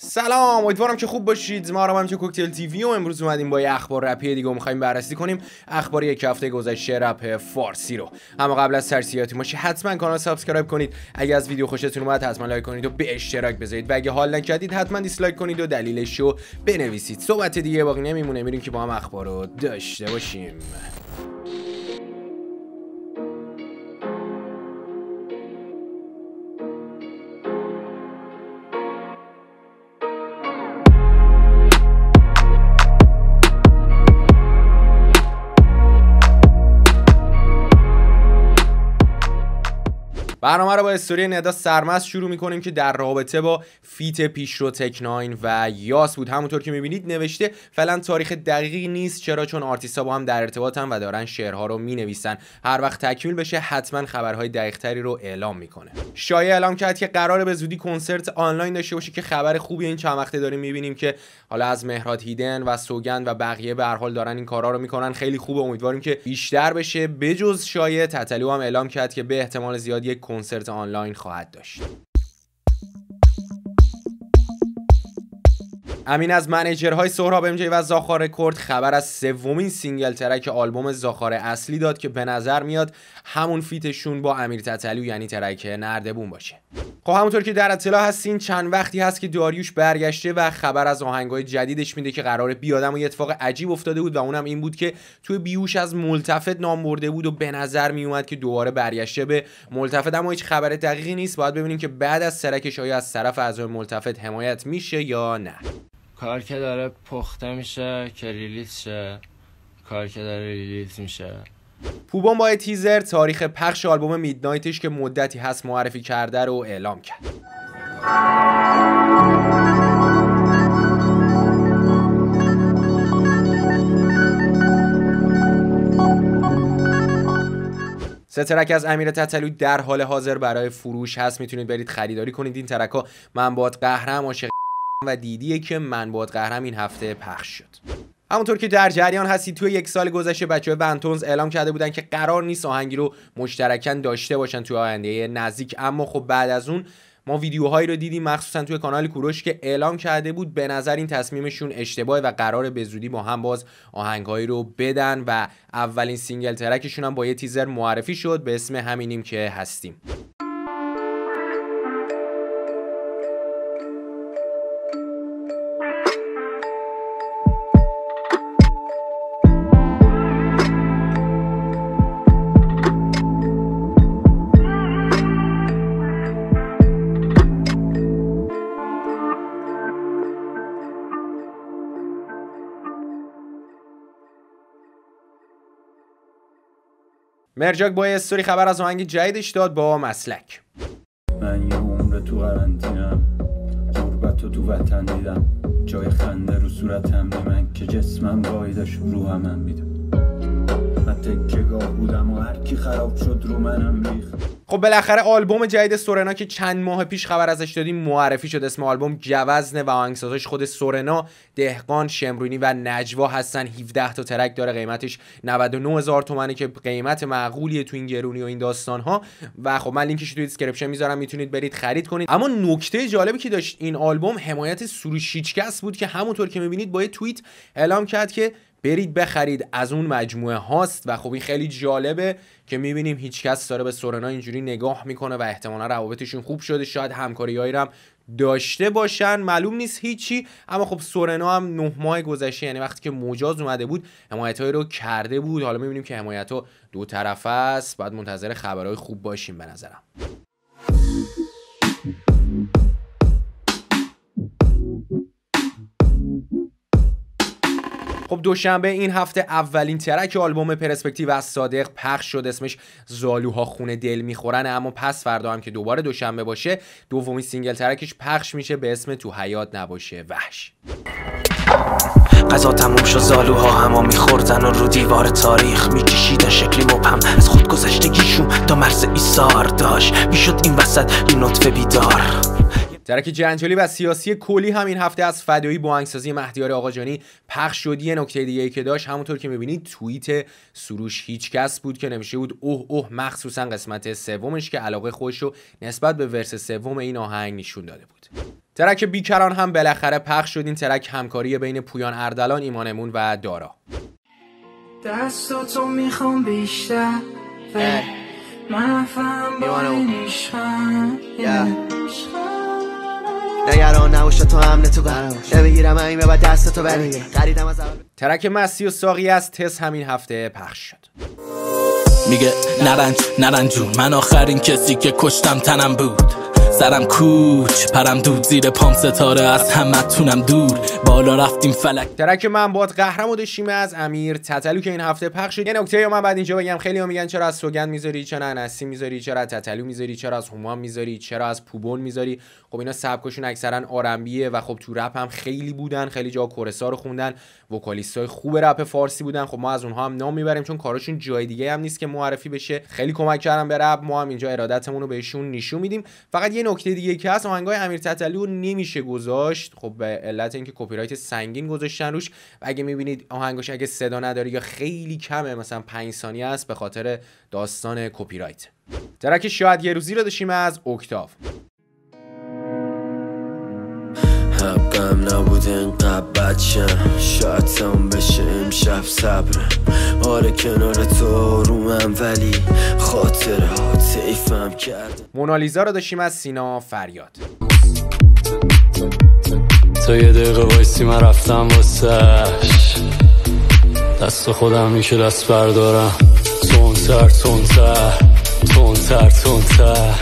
سلام، امیدوارم که خوب باشید. ما هم که کوکتل تیوی و امروز اومدیم با یه اخبار رپی دیگه می‌خوایم بررسی کنیم اخبار یک هفته گذشته رپ فارسی رو. اما قبل از ترسیاتی ماشی حتما کانال سابسکرایب کنید. اگه از ویدیو خوشتون اومد حتما لایک کنید و به اشتراک بذارید و اگه حال نکردید حتما دیسلایک کنید و دلیلش رو بنویسید. صحبت دیگه باقی نمیمونه، میریم که با هم اخبار رو داشته باشیم. برنامه رو با استوری ندا سرمست شروع میکنیم که در رابطه با فیت پیشرو تک 9 و یاس بود. همونطور که میبینید نوشته فعلا تاریخ دقیقی نیست، چرا چون آرتیستا با هم در ارتباطن و دارن شعرها رو مینویسن. هر وقت تکمیل بشه حتما خبرهای دقیق تری رو اعلام میکنه. شایعه اعلام کرد که قراره به زودی کنسرت آنلاین داشته باشه که خبر خوبی این چند وقته داریم میبینیم که حالا از مهراد هیدن و سوگند و بقیه به هر حال دارن این کارا رو میکنن. خیلی خوبه، امیدواریم که بیشتر بشه. بجز شایعه تتلو هم اعلام کرد که به احتمال زیاد یک کنسرت آنلاین خواهد داشت. امین از منیجرهای سهراب ام جی و زاخار رکورد خبر از سومین سینگل ترک آلبوم زاخار اصلی داد که به نظر میاد همون فیتشون با امیر تتلو یعنی ترک نردبون باشه. خب همونطور که در اطلاع هستین چند وقتی هست که داریوش برگشته و خبر از آهنگای جدیدش میده که قراره بیاد، اما یه اتفاق عجیب افتاده بود و اونم این بود که توی بیوش از ملتفت نام برده بود و به نظر میومد که دوباره برگشته به ملتفت، اما هیچ خبر دقیقی نیست. باید ببینیم که بعد از ترکش آیا از طرف اعضای ملتفت حمایت میشه یا نه. کار که داره پخته میشه که ریلیز شه، کار که داره ریلیز میشه. پوبان با تیزر تاریخ پخش آلبوم میدنایتش که مدتی هست معرفی کرده رو اعلام کرد. سه ترک از امیر تتلو در حال حاضر برای فروش هست، میتونید برید خریداری کنید. این ترک‌ها من باد قهرم، عاشق و دیدیه که من باد قهرم این هفته پخش شد. همونطور که در جریان هستید توی یک سال گذشته بچه‌های ونتونز اعلام کرده بودن که قرار نیست آهنگی رو مشترکاً داشته باشن توی آینده نزدیک، اما خب بعد از اون ما ویدیوهایی رو دیدیم مخصوصا توی کانال کوروش که اعلام کرده بود به نظر این تصمیمشون اشتباهه و قراره به زودی با هم باز آهنگایی رو بدن و اولین سینگل ترکشون هم با یه تیزر معرفی شد به اسم همینیم که هستیم. مرجاک با استوری خبر از آهنگ جدیدش داد با مسلک. من یه عمر تو قرنطینم، غربت تو وطن دیدم، جای خنده رو صورتم بی من که جسمم وایداش روحم هم میدم. من تکه‌گاه بودم و هر کی خراب شد رو منم ریخت. خب بالاخره آلبوم جدید سورنا که چند ماه پیش خبر ازش دادیم معرفی شد. اسم آلبوم جوزنه و آهنگسازاش خود سورنا، دهقان، شمرونی و نجوا هستن. 17 تا ترک داره، قیمتش 99,000 تومانه که قیمت معقولیه تو این گرونی و این داستان ها. و خب من لینکش تو دیسکریپشن میذارم، میتونید برید خرید کنید. اما نکته جالبی که داشت این آلبوم حمایت سروش هیچکس بود که همونطور که میبینید با یه توییت اعلام کرد که برید بخرید، از اون مجموعه هاست. و خب این خیلی جالبه که میبینیم هیچکس داره به سورنا اینجوری نگاه میکنه و احتمالا روابطشون خوب شده، شاید همکاریایی هم داشته باشن، معلوم نیست هیچی. اما خب سورنا هم 9 ماه گذشته یعنی وقتی که مجاز اومده بود حمایتایی رو کرده بود. حالا میبینیم که حمایت‌ها دو طرفه است، بعد منتظر خبرهای خوب باشیم به نظرم. خب دوشنبه این هفته اولین ترک آلبوم پرسپکتیو از صادق پخش شد. اسمش زالوها خونه دل میخورن. اما پس فردا هم که دوباره دوشنبه باشه دومین سینگل ترکش پخش میشه به اسم تو حیات نباشه وحش. قضا تموم شد، زالوها هما میخوردن و رو دیوار تاریخ میکشیدن شکلی مبهم از خود گذشتگیشون تا مرز ایثار داشت میشد این وسط یه نطفه بیدار. ترک جنجالی و سیاسی کلی همین هفته از فدایی با آهنگسازی مهدیار آقاجانی پخش شد. یه نکته دیگه‌ای که داشت همونطور که می‌بینید توییت سروش هیچکس بود که نوشته بود اوه مخصوصا قسمت سومش که علاقه خودش رو نسبت به ورس سوم این آهنگ نشون داده بود. ترک بیکران هم بالاخره پخش شد. این ترک همکاری بین پویان اردلان، ایمان امون و دارا. دستاتو میخوام بیشتر من فهم با این عشقم نگران نباش تو حمله تو باش نمیگیرم این به بعد دستاتو بری خریدم از ترک مستی و ساقی از تس همین هفته پخش شد. میگه نرنجون من آخرین کسی که کشتم تنم بود، سرم کوچ پرم دود زیر پام ستاره از همتونم دور بالا رفتیم فلک. ترک من باد قهرم و دشیم از امیر تتلو که این هفته پخش شد. یه نکته یا من بعد اینجا بگم، خیلی ها میگن چرا از سوگند میذاری، چرا از نسیم میذاری، چرا از تتلو میذاری، چرا از هومان میذاری، چرا از پوبون میذاری. خب اینا سبکشون اکثرا آرنبیه و خب تو رپ هم خیلی بودن، خیلی جا کورسا رو خوندن، وکالیستای خوب رپ فارسی بودن. خب ما از اونها هم نام میبریم چون کارشون جای دیگه هم نیست که معرفی بشه. خیلی کمک کردن به رپ، ما هم اینجا ارادتمون رو بهشون نشون میدیم. فقط یه نکته دیگه که هست، آهنگای امیر تتلو نمیشه گذاشت، خب به علت اینکه کپی رایت سنگین گذاشتن روش و اگه میبینید آهنگش اگه صدا نداره یا خیلی کمه، مثلا 5 ثانیه است، به خاطر داستان کپی رایت. ترک شاید یه روزی رو داشتیم از اکتاو. حقم نبود اینقدر بچم، شاید تموم بشه امشب صبرم. آره کنار تو رومم ولی خاطره ها تیفم کردم. مونالیزا رو داشتیم از سینا فریاد. تا یه دقیقه وایسی من رفتم واسش، دست خودم میشه دست بردارم. تونتر تونتر تونتر تونتر.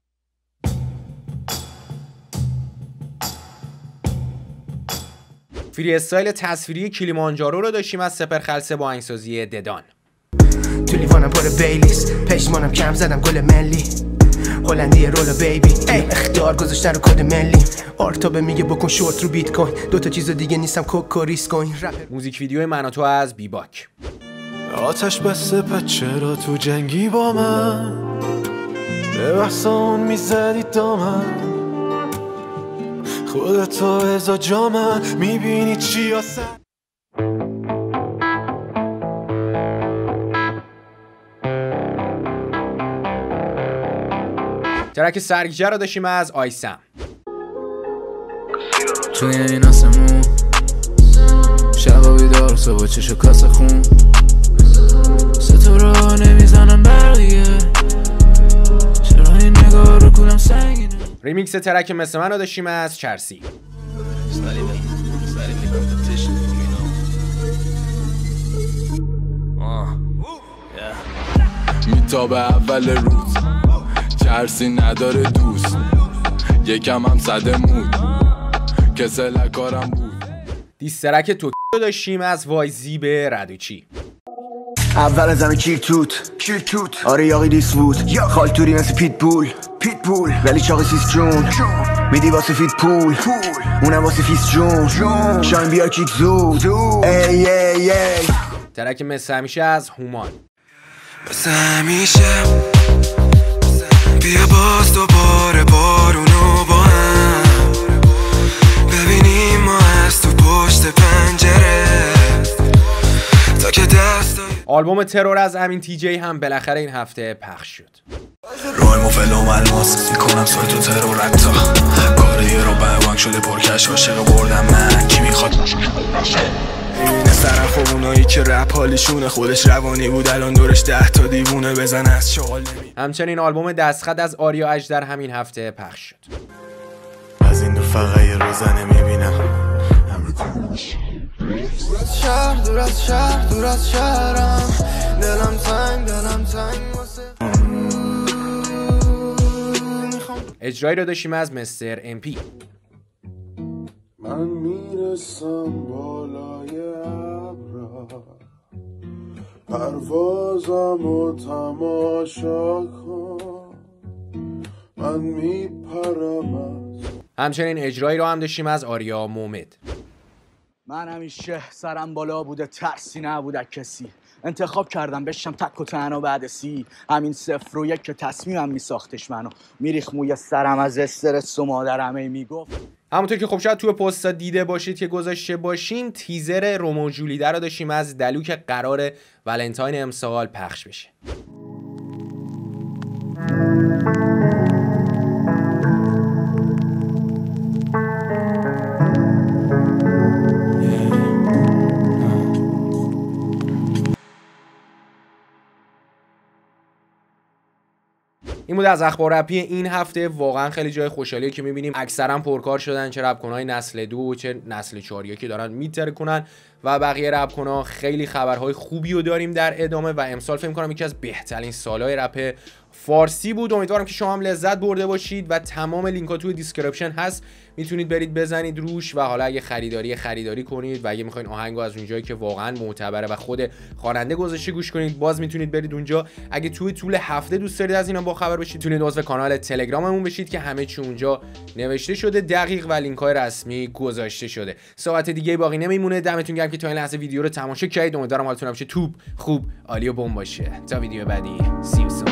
فری استایل تصویری کلیمانجارو رو داشتیم از سپر خلسه با آهنگسازی ددان. تو لیوانم پر بیلیس، پشمانم کم زدم گل ملی، هلندی رولا بیبی اختیار گذاشتن رو کد ملی. آرتابه میگه بکن شورت رو بیت کوین، دوتا چیز دیگه نیستم کوکو ریس کوین. موزیک ویدیو من و تو از بیباک. آتش بسته پس چرا تو جنگی با من، به بحثان میزدی دامن، خودتو ازا جامن میبینی چی آسن. ترک سرگیجه رو داشتیم از آیسم. توی این آسمون شبا بیدار صبح چشو کاسه خون، ستاره نمیزنم برقیه، چرا این نگاه رو کولم سنگینه. ریمیکس ترک مثل من رو داشتیم از چرسی. میتابه اول روز چرسی نداره دوست، یکم هم صده مود کسل کارم بود. دیسترک توکیو داشتیم از وایزی به ردوچی. اول زمین کیر توت آره یاقی دیس بود، خالتوری مثل پیت بول ولی چاقی سیست جون میدی واسه فیت پول اونم واسه فیست جون شاین بیا کیک زود ای ای ای. ترک مثل همیشه از هومان. مثل همیشه بیا باز دوباره بارونو با هم ببینیم ما از تو پشت پنجره تا که دست. آلبوم ترور از امین تی جی هم بالاخره این هفته پخش شد. روی مفلوم الماس میکنم سوی تو ترور رکتا، کاری رو به وانک شده پرکش عاشق بردم من، کی میخواد این سرم خب اونایی که رپ حالیشونه خودش روانی بود الان دورش 10 تا دیوونه بزن از شغال نمی. همچنین آلبوم دستخط از آریا اژدر همین هفته پخش شد. از این دو فقط یه روزنه میبینم دور از شهرم دلم تنگ اجرایی رو داشتیم از مستر ام پی. من میرسم بالای ابرا، پروازم و تماشا کن، من میپرم. همچنین اجرایی رو هم داشتیم از آریا مومد. من همیشه سرم بالا بوده، ترسی نبوده کسی، انتخاب کردم بشم تک و تنها بعد 30. همین 0 و 1 که تصمیمم میساختش منو، میریخ موی سرم از استرس و مادرم ای میگفت. همونطور که خب شاید توی پستا دیده باشید که گذاشته باشیم، تیزر رومو جولیده رو داشتیم از دلو که قرار ولنتاین امسال پخش بشه. بود از اخبار رپی این هفته. واقعا خیلی جای خوشحالیه که میبینیم اکثرا پرکار شدن، چه رپکنای نسل 2 چه نسل 4 که دارن میترکونن و بقیه رپکنا. خیلی خبرهای خوبی رو داریم در ادامه و امسال فکر می‌کنم یکی از بهترین سال‌های رپ فارسی بود. امیدوارم که شما هم لذت برده باشید و تمام لینک‌ها توی دیسکریپشن هست، میتونید برید بزنید روش و حالا اگه خریداری کنید و اگه می‌خواید آهنگو از اونجایی که واقعا معتبره و خود خواننده گذاشته گوش کنید، باز میتونید برید اونجا. اگه توی طول هفته دوست دارید از اینا با خبر بشید، میتونید عضو کانال تلگراممون بشید که همه چی اونجا نوشته شده دقیق و لینک‌های رسمی گذاشته شده. صحبت دیگه باقی نمیمونه. دمتون گرم که تا این لحظه ویدیو رو تماشا کردید. امیدوارم حالتون همیشه توپ خوب عالی و بمب باشه. تا ویدیو بعدی. See you soon.